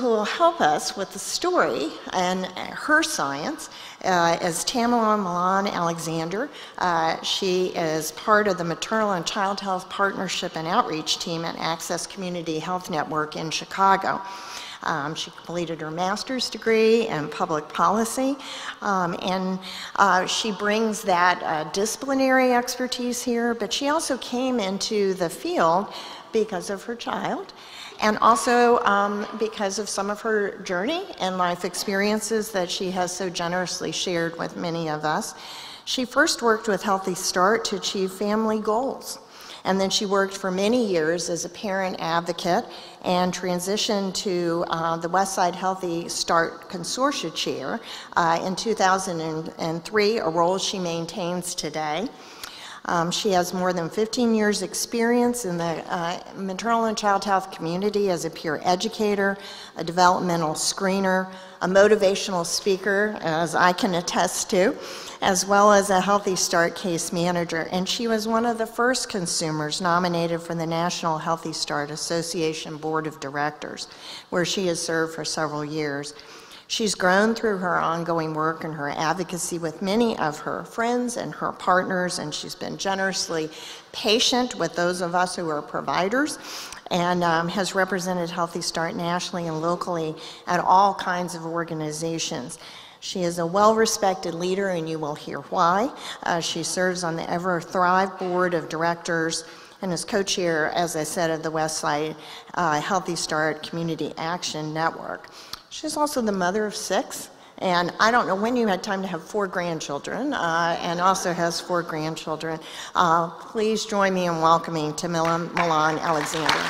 who will help us with the story and her science is Tamela Milan-Alexander. She is part of the Maternal and Child Health Partnership and Outreach Team at Access Community Health Network in Chicago. She completed her master's degree in public policy, and she brings that disciplinary expertise here, but she also came into the field because of her child, and also because of some of her journey and life experiences that she has so generously shared with many of us. She first worked with Healthy Start to achieve family goals. And then she worked for many years as a parent advocate and transitioned to the Westside Healthy Start Consortia Chair in 2003, a role she maintains today. She has more than 15 years experience in the maternal and child health community as a peer educator, a developmental screener, a motivational speaker, as I can attest to, as well as a Healthy Start case manager. And she was one of the first consumers nominated for the National Healthy Start Association Board of Directors, where she has served for several years. She's grown through her ongoing work and her advocacy with many of her friends and her partners, and she's been generously patient with those of us who are providers, and has represented Healthy Start nationally and locally at all kinds of organizations. She is a well-respected leader, and you will hear why. She serves on the Ever Thrive Board of Directors and is co-chair, as I said, of the Westside Healthy Start Community Action Network. She's also the mother of 6, and I don't know when you had time to have 4 grandchildren, and also has 4 grandchildren. Please join me in welcoming Tamela Milan-Alexander.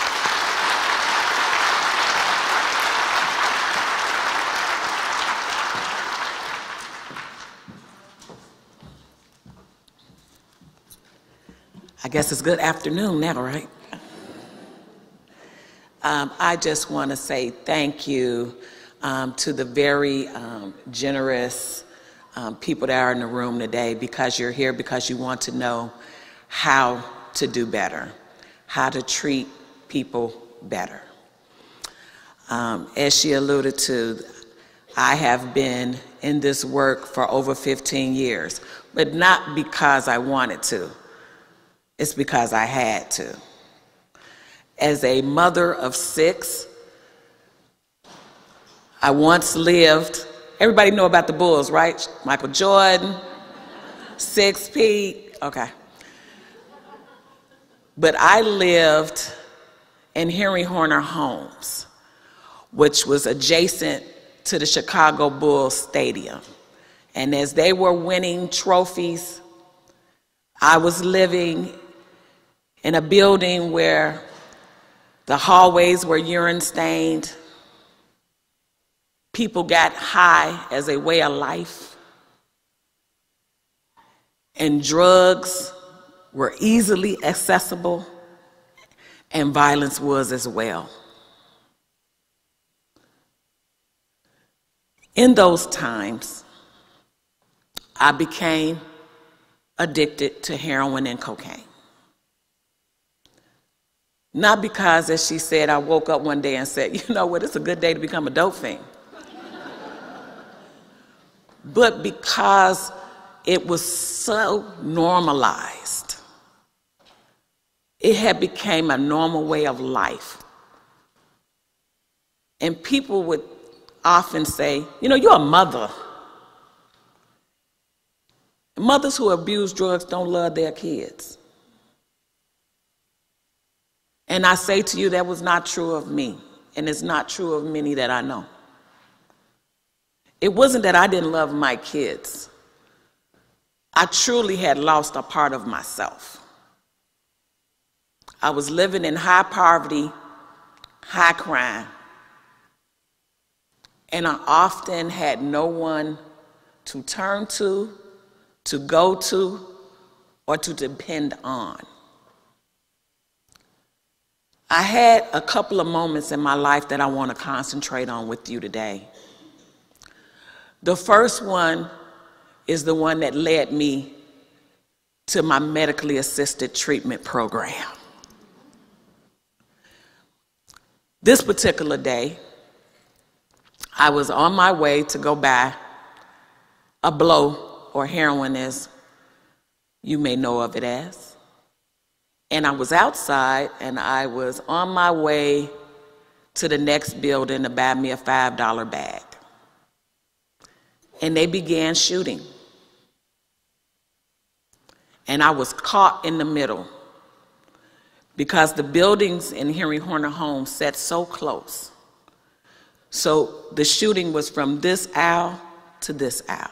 I guess it's good afternoon now, right? I just want to say thank you to the very generous people that are in the room today, because you're here because you want to know how to do better, how to treat people better. As she alluded to, I have been in this work for over 15 years, but not because I wanted to. It's because I had to. As a mother of 6, I once lived, everybody know about the Bulls, right? Michael Jordan, 6P, okay. But I lived in Henry Horner Homes, which was adjacent to the Chicago Bulls Stadium. And as they were winning trophies, I was living in a building where the hallways were urine stained. People got high as a way of life. And drugs were easily accessible, and violence was as well. In those times, I became addicted to heroin and cocaine. Not because, as she said, I woke up one day and said, you know what, it's a good day to become a dope fiend. But because it was so normalized. It had become a normal way of life. And people would often say, you know, you're a mother. Mothers who abuse drugs don't love their kids. And I say to you, that was not true of me, and it's not true of many that I know. It wasn't that I didn't love my kids. I truly had lost a part of myself. I was living in high poverty, high crime, and I often had no one to turn to go to, or to depend on. I had a couple of moments in my life that I want to concentrate on with you today. The first one is the one that led me to my medically assisted treatment program. This particular day, I was on my way to go buy a blow, or heroin as you may know of it as. And I was outside, and I was on my way to the next building to buy me a $5 bag. And they began shooting. And I was caught in the middle because the buildings in Henry Horner Homes sat so close. So the shooting was from this aisle to this aisle.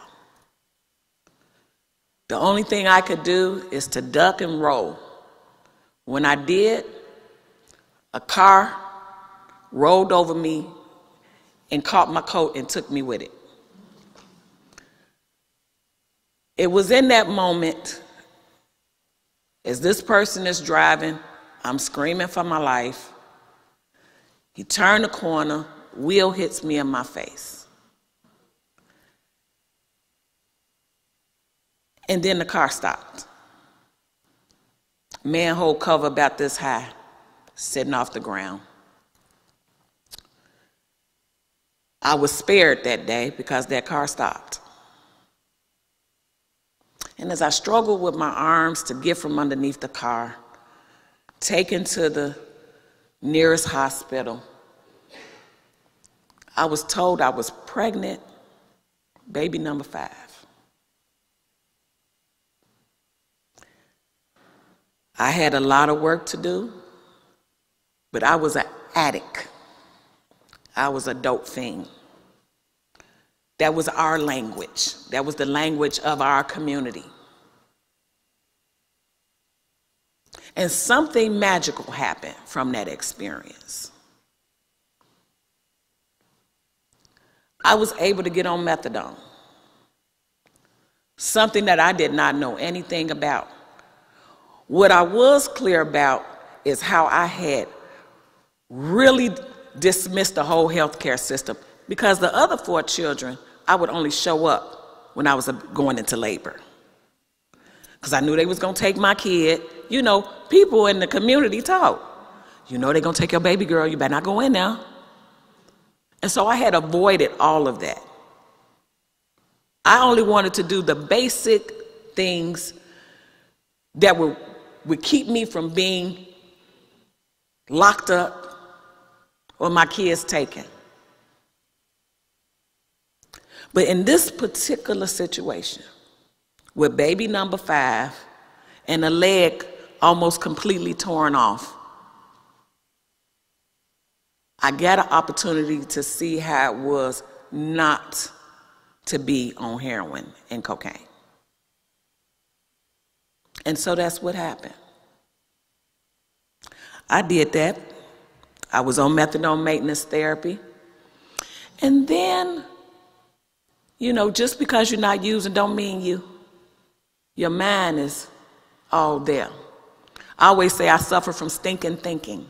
The only thing I could do is to duck and roll. When I did, a car rolled over me and caught my coat and took me with it. It was in that moment, as this person is driving, I'm screaming for my life. He turned the corner, wheel hits me in my face. And then the car stopped. Manhole cover about this high, sitting off the ground. I was spared that day because that car stopped. And as I struggled with my arms to get from underneath the car, taken to the nearest hospital, I was told I was pregnant, baby number 5. I had a lot of work to do, but I was an addict. I was a dope fiend. That was our language. That was the language of our community. And something magical happened from that experience. I was able to get on methadone, something that I did not know anything about. What I was clear about is how I had really dismissed the whole healthcare system, because the other 4 children, I would only show up when I was going into labor, because I knew they was going to take my kid. You know, people in the community talk. You know they're going to take your baby girl. You better not go in now. And so I had avoided all of that. I only wanted to do the basic things that would keep me from being locked up or my kids taken. But in this particular situation, with baby number 5 and a leg almost completely torn off, I got an opportunity to see how it was not to be on heroin and cocaine. And so that's what happened. I did that. I was on methadone maintenance therapy. And then, you know, just because you're not using don't mean your mind is all there. I always say I suffer from stinking thinking.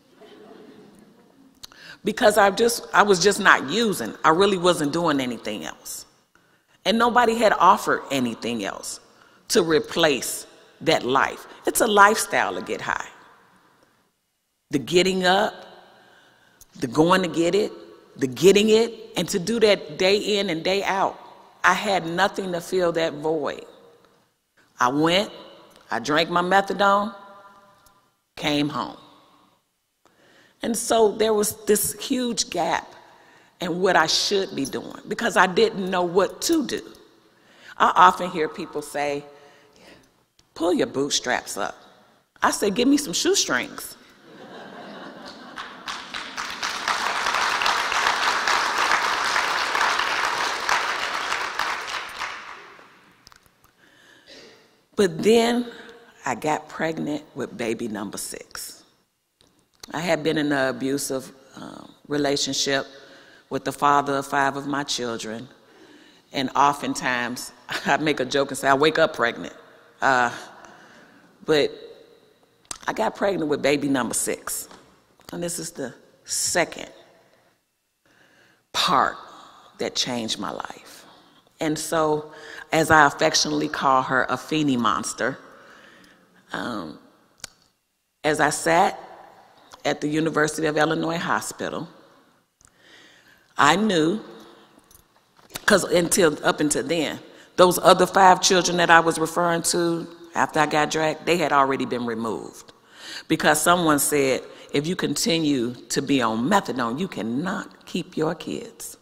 Because I was just not using. I really wasn't doing anything else. And nobody had offered anything else to replace that life. It's a lifestyle to get high. The getting up, the going to get it, the getting it, and to do that day in and day out. I had nothing to fill that void. I went, I drank my methadone, came home. And so there was this huge gap in what I should be doing because I didn't know what to do. I often hear people say, pull your bootstraps up. I say, give me some shoestrings. But then I got pregnant with baby number 6. I had been in an abusive relationship with the father of 5 of my children. And oftentimes, I make a joke and say, I wake up pregnant. But I got pregnant with baby number 6. And this is the second part that changed my life. And so, as I affectionately call her, a Feeny monster, as I sat at the University of Illinois Hospital, I knew, because up until then, those other 5 children that I was referring to after I got dragged, they had already been removed. Because someone said, if you continue to be on methadone, you cannot keep your kids.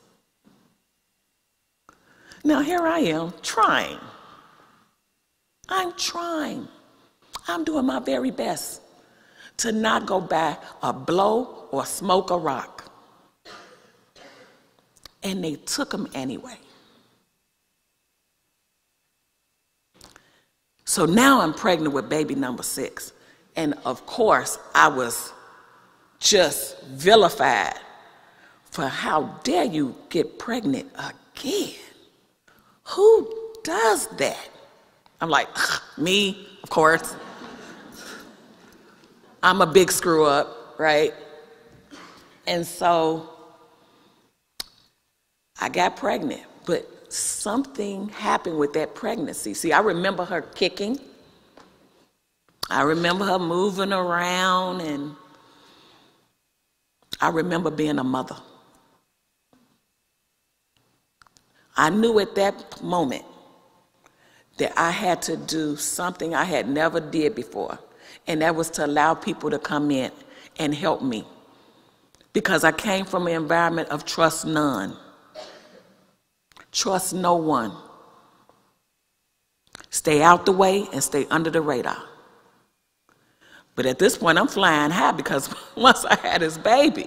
Now here I am trying. I'm trying. I'm doing my very best to not go back or blow or smoke a rock. And they took them anyway. So now I'm pregnant with baby number 6. And of course, I was just vilified for how dare you get pregnant again? Who does that? I'm like, me, of course. I'm a big screw up, right? And so I got pregnant, but something happened with that pregnancy. See, I remember her kicking. I remember her moving around, and I remember being a mother. I knew at that moment that I had to do something I had never did before, and that was to allow people to come in and help me, because I came from an environment of trust none. Trust no one. Stay out the way and stay under the radar. But at this point, I'm flying high, because once I had this baby,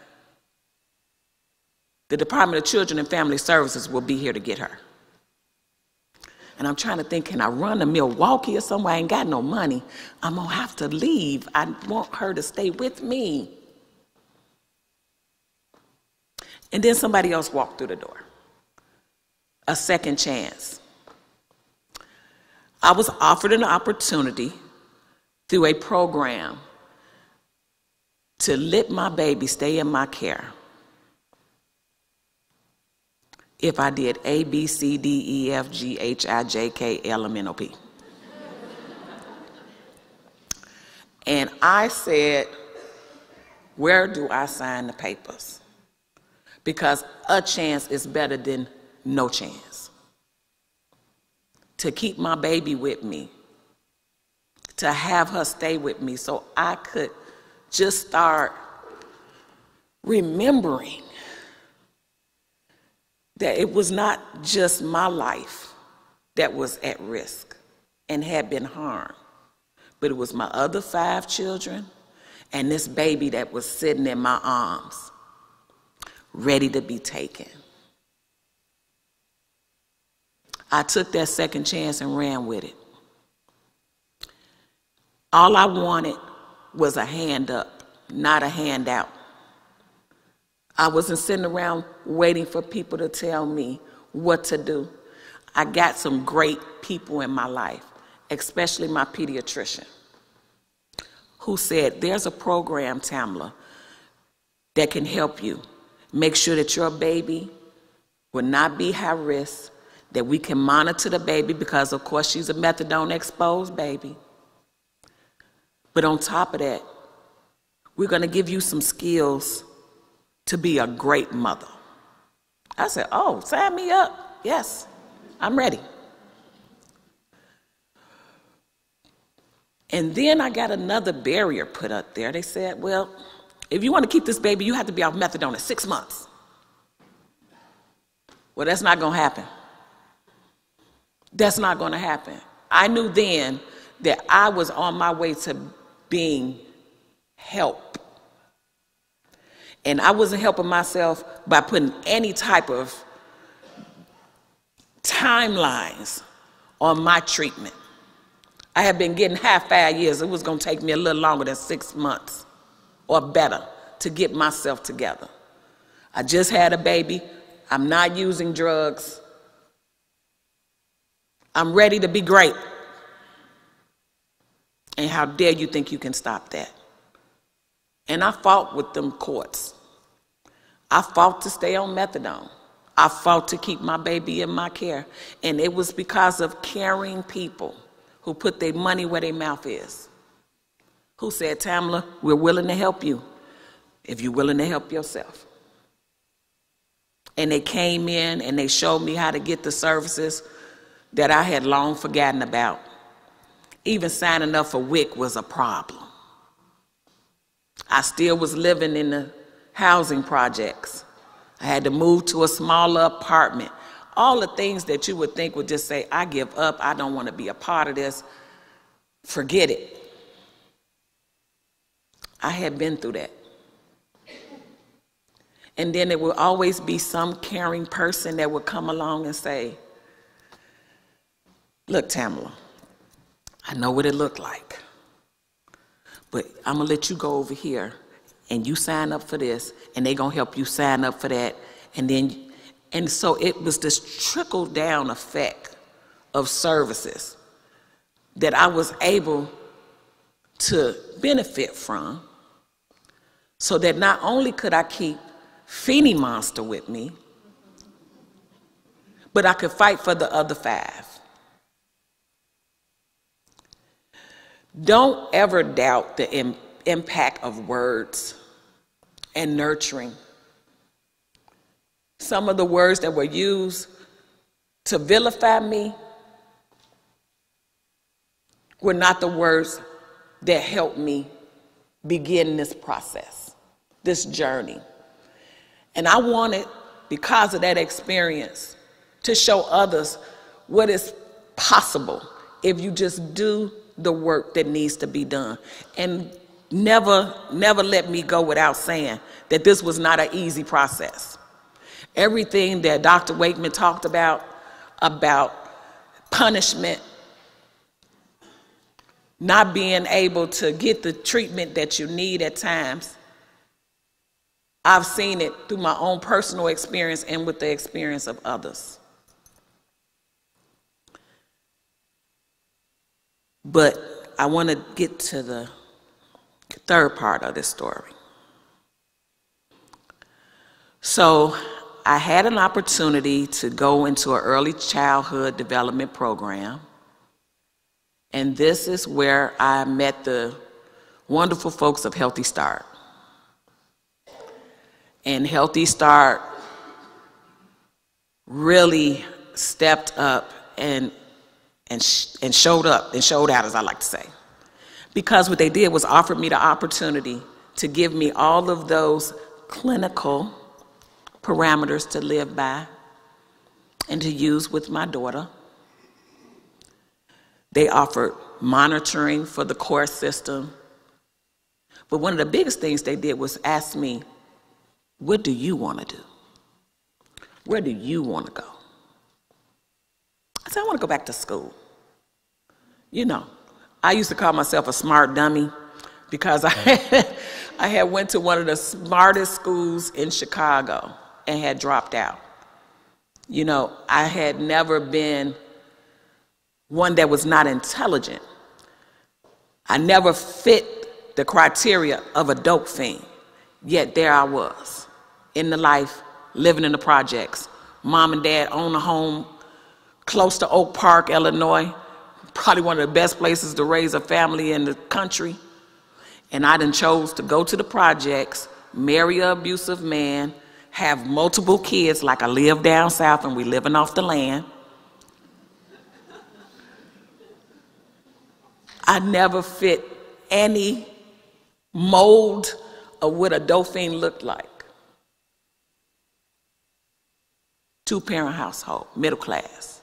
the Department of Children and Family Services will be here to get her. And I'm trying to think, can I run to Milwaukee or somewhere? I ain't got no money. I'm going to have to leave. I want her to stay with me. And then somebody else walked through the door. A second chance. I was offered an opportunity through a program to let my baby stay in my care if I did A, B, C, D, E, F, G, H, I, J, K, L, M, N, O, P. And I said, where do I sign the papers? Because a chance is better than no chance. To keep my baby with me, to have her stay with me so I could just start remembering that it was not just my life that was at risk and had been harmed, but it was my other 5 children and this baby that was sitting in my arms, ready to be taken. I took that second chance and ran with it. All I wanted was a hand up, not a handout. I wasn't sitting around waiting for people to tell me what to do. I got some great people in my life, especially my pediatrician, who said, there's a program, Tamla, that can help you. Make sure that your baby will not be high risk, that we can monitor the baby, because of course she's a methadone exposed baby. But on top of that, we're going to give you some skills to be a great mother. I said, oh, sign me up. Yes, I'm ready. And then I got another barrier put up there. They said, well, if you want to keep this baby, you have to be off methadone at 6 months. Well, that's not going to happen. That's not going to happen. I knew then that I was on my way to being help. And I wasn't helping myself by putting any type of timelines on my treatment. I had been getting half 5 years. It was going to take me a little longer than 6 months or better to get myself together. I just had a baby. I'm not using drugs. I'm ready to be great. And how dare you think you can stop that? And I fought with them courts. I fought to stay on methadone. I fought to keep my baby in my care. And it was because of caring people who put their money where their mouth is, who said, Tamla, we're willing to help you if you're willing to help yourself. And they came in and they showed me how to get the services that I had long forgotten about. Even signing up for WIC was a problem. I still was living in the housing projects. I had to move to a smaller apartment. All the things that you would think would just say, I give up, I don't want to be a part of this, forget it. I had been through that. And then there will always be some caring person that would come along and say, look, Tamala, I know what it looked like, but I'm going to let you go over here and you sign up for this, and they're going to help you sign up for that. And so it was this trickle-down effect of services that I was able to benefit from, so that not only could I keep Feeny Monster with me, but I could fight for the other 5. Don't ever doubt the impact of words and nurturing. Some of the words that were used to vilify me were not the words that helped me begin this process, this journey. And I wanted, because of that experience, to show others what is possible if you just do the work that needs to be done. And never let me go without saying that this was not an easy process. Everything that Dr. Wakeman talked about punishment, not being able to get the treatment that you need at times, I've seen it through my own personal experience and with the experience of others. But I want to get to the third part of this story. So I had an opportunity to go into an early childhood development program. And this is where I met the wonderful folks of Healthy Start. And Healthy Start really stepped up and showed up and showed out, as I like to say. Because what they did was offered me the opportunity to give me all of those clinical parameters to live by and to use with my daughter. They offered monitoring for the court system. But one of the biggest things they did was ask me, what do you want to do? Where do you want to go? I said, I want to go back to school. You know, I used to call myself a smart dummy because I had went to one of the smartest schools in Chicago and had dropped out. You know, I had never been one that was not intelligent. I never fit the criteria of a dope fiend. Yet there I was, in the life, living in the projects. Mom and dad own a home close to Oak Park, Illinois, probably one of the best places to raise a family in the country. And I then chose to go to the projects, marry an abusive man, have multiple kids like I live down south and we living off the land. I never fit any mold of what a dope fiend looked like. 2-parent household, middle class.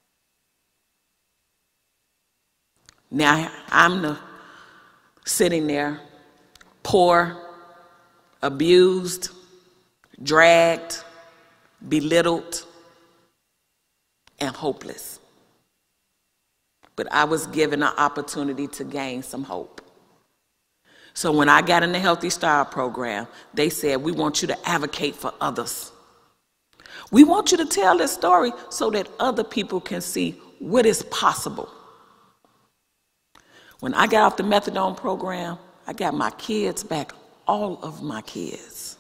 Now I'm sitting there, poor, abused, dragged, belittled, and hopeless. But I was given an opportunity to gain some hope. So when I got in the Healthy Start program, they said, we want you to advocate for others. We want you to tell this story so that other people can see what is possible. When I got off the methadone program, I got my kids back, all of my kids.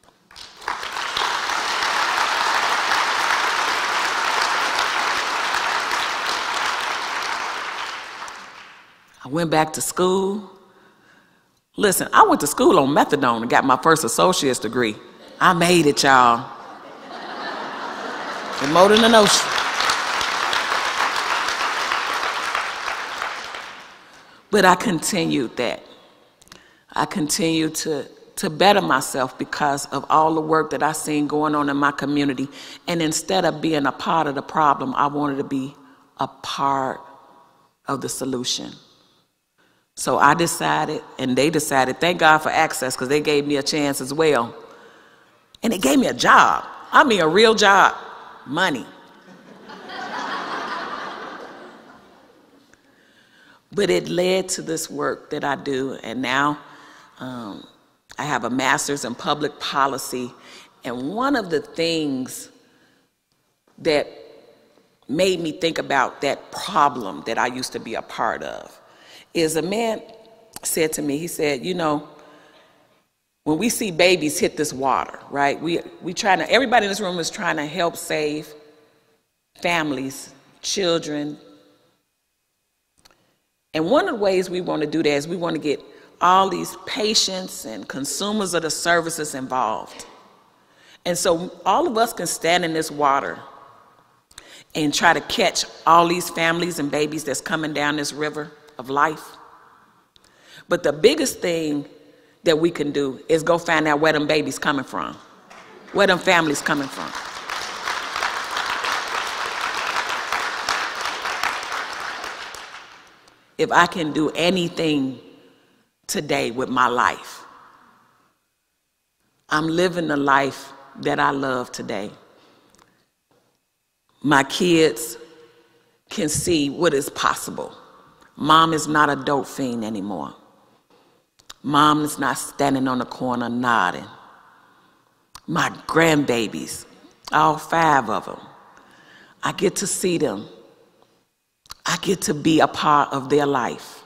I went back to school. Listen, I went to school on methadone and got my first associate's degree. I made it, y'all. more than an ocean. But I continued that. I continued to better myself because of all the work that I seen going on in my community. And instead of being a part of the problem, I wanted to be a part of the solution. So I decided, and they decided, thank God for Access, because they gave me a chance as well. And they gave me a job. I mean, a real job. Money. But it led to this work that I do, and now I have a master's in public policy. And one of the things that made me think about that problem that I used to be a part of is a man said to me, he said, you know, when we see babies hit this water, right, we trying to, everybody in this room is trying to help save families, children. And one of the ways we want to do that is we want to get all these patients and consumers of the services involved. And so all of us can stand in this water and try to catch all these families and babies that's coming down this river of life. But the biggest thing that we can do is go find out where them babies coming from, where them families coming from. If I can do anything today with my life, I'm living the life that I love today. My kids can see what is possible. Mom is not a dope fiend anymore. Mom is not standing on the corner nodding. My grandbabies, all 5 of them, I get to see them. I get to be a part of their life.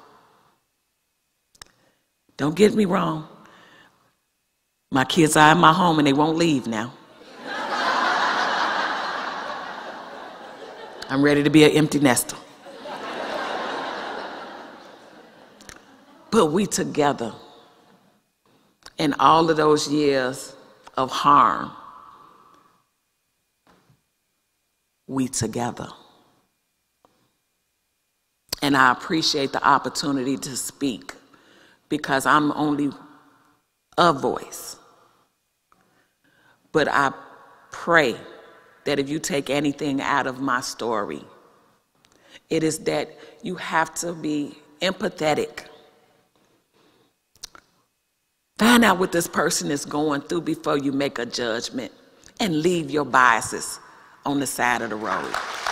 Don't get me wrong. My kids are in my home and they won't leave now. I'm ready to be an empty nester. But we together, in all of those years of harm, we together. And I appreciate the opportunity to speak because I'm only a voice. But I pray that if you take anything out of my story, it is that you have to be empathetic. Find out what this person is going through before you make a judgment, and leave your biases on the side of the road.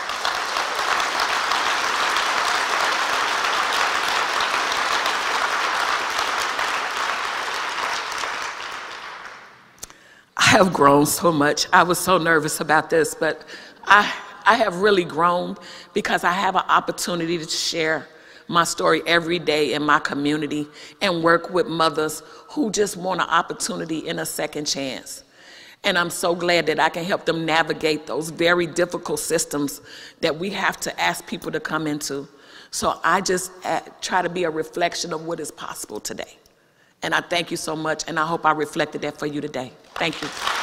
I have grown so much. I was so nervous about this, but I have really grown because I have an opportunity to share my story every day in my community and work with mothers who just want an opportunity and a second chance. And I'm so glad that I can help them navigate those very difficult systems that we have to ask people to come into. So I just try to be a reflection of what is possible today. And I thank you so much, and I hope I reflected that for you today. Thank you.